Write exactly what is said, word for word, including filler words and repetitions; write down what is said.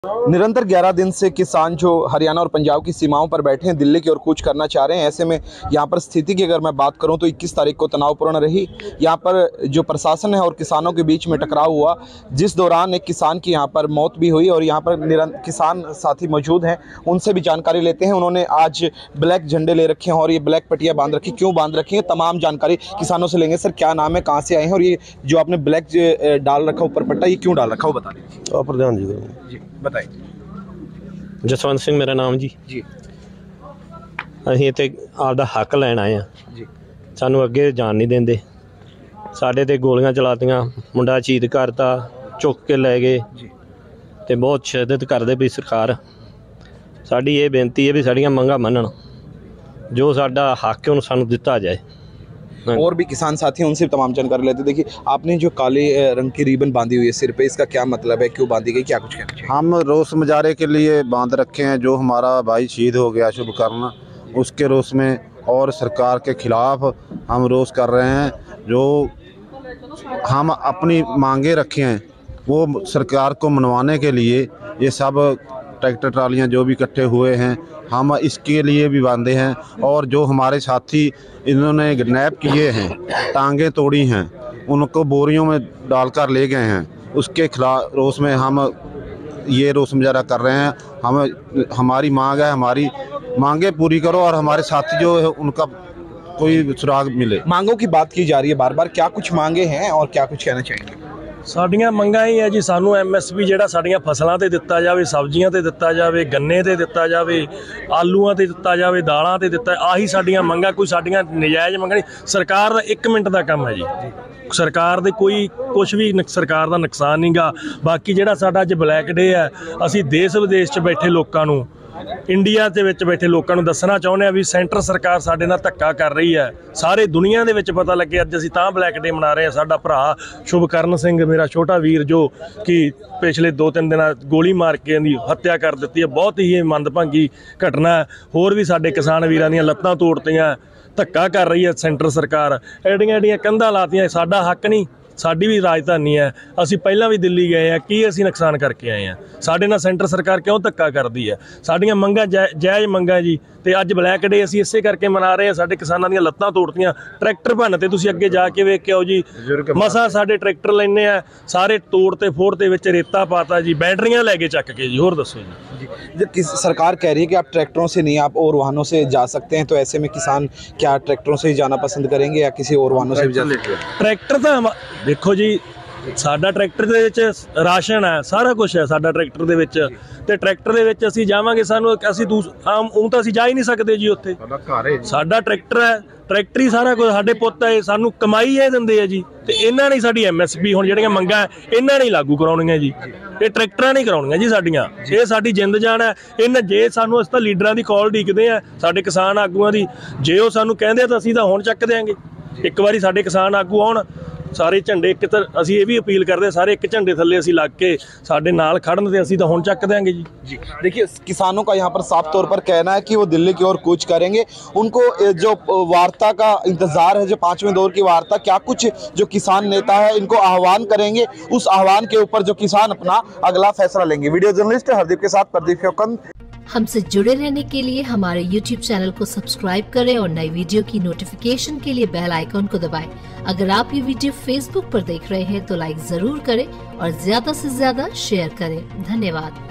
निरंतर ग्यारह दिन से किसान जो हरियाणा और पंजाब की सीमाओं पर बैठे हैं, दिल्ली की ओर कूच करना चाह रहे हैं। ऐसे में यहाँ पर स्थिति की अगर मैं बात करूँ तो इक्कीस तारीख को तनावपूर्ण रही। यहाँ पर जो प्रशासन है और किसानों के बीच में टकराव हुआ, जिस दौरान एक किसान की यहाँ पर मौत भी हुई। और यहाँ पर निरंतर किसान साथी मौजूद हैं, उनसे भी जानकारी लेते हैं। उन्होंने आज ब्लैक झंडे ले रखे हैं और ये ब्लैक पट्टियाँ बांध रखी, क्यों बांध रखी है, तमाम जानकारी किसानों से लेंगे। सर, क्या नाम है, कहाँ से आए हैं और ये जो आपने ब्लैक डाल रखा ऊपर पट्टा, ये क्यों डाल रखा वो बता दीजिए। प्रधान जी जी बताइए। जसवंत सिंह मेरा नाम जी जी ਅਸੀਂ ਇੱਥੇ ਆਪਦਾ ਹੱਕ ਲੈਣ ਆਏ ਆ ਜੀ। ਸਾਨੂੰ ਅੱਗੇ ਜਾਣ ਨਹੀਂ ਦਿੰਦੇ। ਸਾਡੇ ਤੇ ਗੋਲੀਆਂ ਚਲਾਤੀਆਂ, ਮੁੰਡਾ ਸ਼ਹੀਦ ਕਰਤਾ, ਚੁੱਕ ਕੇ ਲੈ ਗਏ ਜੀ ਤੇ ਬਹੁਤ ਸ਼ਿੱਦਤ ਕਰਦੇ ਪਈ ਸਰਕਾਰ। ਸਾਡੀ ਇਹ ਬੇਨਤੀ ਹੈ ਵੀ ਸਾਡੀਆਂ ਮੰਗਾਂ ਮੰਨਣ, ਜੋ ਸਾਡਾ ਹੱਕ ਹੈ ਉਹਨੂੰ ਸਾਨੂੰ ਦਿੱਤਾ ਜਾਏ। और भी किसान साथी हैं, उनसे तमाम जानकारी लेते। देखिए, आपने जो काले रंग की रिबन बांधी हुई है सिर पे, इसका क्या मतलब है, क्यों बांधी गई, क्या कुछ कहना चाहिए? हम रोष मुजाहरे के लिए बांध रखे हैं। जो हमारा भाई शहीद हो गया शुभकर्ण, उसके रोष में और सरकार के खिलाफ हम रोष कर रहे हैं। जो हम अपनी मांगे रखे हैं वो सरकार को मनवाने के लिए ये सब ट्रैक्टर ट्रालियाँ जो भी इकट्ठे हुए हैं, हम इसके लिए भी बांधे हैं। और जो हमारे साथी इन्होंने किडनैप किए हैं, टांगें तोड़ी हैं, उनको बोरियों में डालकर ले गए हैं, उसके खिलाफ रोष में हम ये रोष मुजाहरा कर रहे हैं। हम हमारी मांग है, हमारी मांगे पूरी करो और हमारे साथी जो है उनका कोई सुराग मिले। मांगों की बात की जा रही है बार बार, क्या कुछ मांगे हैं और क्या कुछ कहना चाहेंगे? ਸਾਡੀਆਂ ਮੰਗਾਂ ਇਹ ਹੈ ਜੀ, ਸਾਨੂੰ ਐਮ ਐਸ ਪੀ ਜਿਹੜਾ ਸਾਡੀਆਂ ਫਸਲਾਂ ਤੇ ਦਿੱਤਾ ਜਾਵੇ, ਸਬਜ਼ੀਆਂ ਤੇ ਦਿੱਤਾ ਜਾਵੇ, ਗੰਨੇ ਤੇ ਦਿੱਤਾ ਜਾਵੇ, ਆਲੂਆਂ ਤੇ ਦਿੱਤਾ ਜਾਵੇ, ਦਾਲਾਂ ਤੇ ਦਿੱਤਾ। ਆਹੀ ਸਾਡੀਆਂ ਮੰਗਾਂ, ਕੋਈ ਸਾਡੀਆਂ ਨਜਾਇਜ਼ ਮੰਗਾਂ ਨਹੀਂ। ਸਰਕਾਰ ਦਾ ਇੱਕ ਮਿੰਟ ਦਾ ਕੰਮ ਹੈ ਜੀ। ਸਰਕਾਰ ਦੇ ਕੋਈ ਕੁਛ ਵੀ ਸਰਕਾਰ ਦਾ ਨੁਕਸਾਨ ਨਹੀਂ ਗਾ। ਬਾਕੀ ਜਿਹੜਾ ਸਾਡਾ ਅੱਜ ਬਲੈਕ ਡੇ ਹੈ, ਅਸੀਂ ਦੇਸ਼ ਵਿਦੇਸ਼ 'ਚ ਬੈਠੇ ਲੋਕਾਂ ਨੂੰ, ਇੰਡੀਆ ਦੇ ਵਿੱਚ ਬੈਠੇ ਲੋਕਾਂ ਨੂੰ ਦੱਸਣਾ ਚਾਹੁੰਦੇ ਆ ਵੀ ਸੈਂਟਰ ਸਰਕਾਰ ਸਾਡੇ ਨਾਲ ਧੱਕਾ ਕਰ ਰਹੀ ਹੈ। ਸਾਰੇ ਦੁਨੀਆ ਦੇ ਵਿੱਚ ਪਤਾ ਲੱਗੇ ਅੱਜ ਅਸੀਂ ਤਾਂ ਬਲੈਕ ਡੇ ਮਨਾ ਰਹੇ ਹਾਂ। ਸਾਡਾ ਭਰਾ ਸ਼ੁਭਕਰਨ ਸਿੰਘ, ਮੇਰਾ ਛੋਟਾ ਵੀਰ, ਜੋ ਕਿ ਪਿਛਲੇ ਦੋ ਤਿੰਨ ਦਿਨਾਂ ਗੋਲੀ ਮਾਰ ਕੇ ਇਹਦੀ ਹੱਤਿਆ ਕਰ ਦਿੱਤੀ ਹੈ। ਬਹੁਤ ਹੀ ਮੰਦਭਾਗੀ ਘਟਨਾ ਹੈ। ਹੋਰ ਵੀ ਸਾਡੇ ਕਿਸਾਨ ਵੀਰਾਂ ਦੀਆਂ ਲੱਤਾਂ ਤੋੜਤੀਆਂ, ਧੱਕਾ ਕਰ ਰਹੀ ਹੈ ਸੈਂਟਰ ਸਰਕਾਰ। ਐਡੀਆਂ ਐਡੀਆਂ ਕੰਧਾਂ ਲਾਤੀਆਂ। ਸਾਡਾ ਹੱਕ ਨਹੀਂ, ਸਾਡੀ ਵੀ ਰਾਜਧਾਨੀ ਹੈ, ਅਸੀਂ ਪਹਿਲਾਂ ਵੀ ਦਿੱਲੀ ਗਏ ਆ। ਕੀ ਅਸੀਂ ਨੁਕਸਾਨ ਕਰਕੇ ਆਏ ਆ? ਸਾਡੇ ਨਾਲ ਸੈਂਟਰ ਸਰਕਾਰ ਕਿਉਂ ਧੱਕਾ ਕਰਦੀ ਹੈ? ਸਾਡੀਆਂ ਮੰਗਾਂ ਜਾਇਜ਼ ਮੰਗਾਂ ਜੀ। ਤੇ ਅੱਜ ਬਲੈਕ ਡੇ ਅਸੀਂ ਇਸੇ ਕਰਕੇ ਮਨਾ ਰਹੇ ਹਾਂ। ਸਾਡੇ ਕਿਸਾਨਾਂ ਦੀਆਂ ਲੱਤਾਂ ਤੋੜਤੀਆਂ, ਟਰੈਕਟਰ ਭੰਨ ਤੇ ਤੁਸੀਂ ਅੱਗੇ ਜਾ ਕੇ ਵੇਖ ਕੇ ਆਓ ਜੀ। ਮਸਾਂ ਸਾਡੇ ਟਰੈਕਟਰ ਲੈਣੇ ਆ, ਸਾਰੇ ਤੋੜ ਤੇ ਫੋੜ ਦੇ ਵਿੱਚ ਰੇਤਾ ਪਾਤਾ ਜੀ, ਬੈਟਰੀਆਂ ਲੈ ਕੇ ਚੱਕ ਕੇ ਜੀ। ਹੋਰ ਦੱਸੋ जी। जब किस सरकार कह रही है कि आप ट्रैक्टरों से नहीं, आप और वाहनों से जा सकते हैं, तो ऐसे में किसान क्या ट्रैक्टरों से ही जाना पसंद करेंगे या किसी और वाहनों से भी जा सकते हैं? ट्रैक्टर तो देखो जी, ਸਾਡਾ ਟਰੈਕਟਰ ਦੇ ਵਿੱਚ ਰਾਸ਼ਨ ਹੈ, ਸਾਰਾ ਕੁਝ ਹੈ ਸਾਡਾ ਟਰੈਕਟਰ ਦੇ ਵਿੱਚ। ਤੇ ਟਰੈਕਟਰ ਦੇ ਵਿੱਚ ਅਸੀਂ ਜਾਵਾਂਗੇ, ਸਾਨੂੰ ਅਸੀਂ ਆਮ ਉਹ ਤਾਂ ਅਸੀਂ ਜਾ ਹੀ ਨਹੀਂ ਸਕਦੇ ਜੀ। ਉੱਥੇ ਸਾਡਾ ਟਰੈਕਟਰ ਹੈ, ਟਰੈਕਟਰ ਹੀ ਸਾਰਾ ਕੁਝ। ਸਾਡੇ ਪੁੱਤ ਹੈ, ਸਾਨੂੰ ਕਮਾਈ ਇਹ ਦਿੰਦੇ ਆ ਜੀ। ਤੇ ਇਹਨਾਂ ਨੇ ਸਾਡੀ ਐਮ ਐਸ ਪੀ ਹੁਣ ਜਿਹੜੀਆਂ ਮੰਗਾਂ ਇਹਨਾਂ ਨੇ ਲਾਗੂ ਕਰਾਉਣੀਆਂ ਜੀ। ਇਹ ਟਰੈਕਟਰਾਂ ਨਹੀਂ ਕਰਾਉਣੀਆਂ ਜੀ ਸਾਡੀਆਂ। ਇਹ ਸਾਡੀ ਜਿੰਦ ਜਾਨ ਹੈ। ਇਹਨਾਂ ਜੇ ਸਾਨੂੰ ਅਸੀਂ ਤਾਂ ਲੀਡਰਾਂ ਦੀ ਕਾਲ ਢੀਕਦੇ ਆ, ਸਾਡੇ ਕਿਸਾਨ ਆਗੂਆਂ ਦੀ। ਜੇ ਉਹ ਸਾਨੂੰ ਕਹਿੰਦੇ ਆ ਤਾਂ ਅਸੀਂ ਤਾਂ ਹੁਣ ਚੱਕ ਦਿਆਂਗੇ। ਇੱਕ ਵਾਰੀ ਸਾਡੇ ਕਿਸਾਨ ਆਗੂ ਆਉਣ, ਸਾਰੇ ਝੰਡੇ ਇੱਕ ਤਾਂ ਅਸੀਂ ਇਹ ਵੀ अपील करते हैं, सारे एक झंडे थले ਅਸੀਂ ਲੱਗ ਕੇ ਸਾਡੇ ਨਾਲ ਖੜਨ ਤੇ ਅਸੀਂ ਤਾਂ ਹੁਣ ਚੱਕ देंगे जी। जी देखिए, किसानों का यहाँ पर साफ तौर पर कहना है कि वो दिल्ली की ओर कूच करेंगे। उनको जो वार्ता का इंतजार है, जो पांचवें दौर की वार्ता, क्या कुछ जो किसान नेता है इनको आह्वान करेंगे, उस आह्वान के ऊपर जो किसान अपना अगला फैसला लेंगे। वीडियो जर्नलिस्ट हरदीप के साथ प्रदीप फ्योकंद। हमसे जुड़े रहने के लिए हमारे यूट्यूब चैनल को सब्सक्राइब करें और नई वीडियो की नोटिफिकेशन के लिए बेल आइकॉन को दबाएं। अगर आप ये वीडियो फेसबुक पर देख रहे हैं तो लाइक जरूर करें और ज्यादा से ज्यादा शेयर करें। धन्यवाद।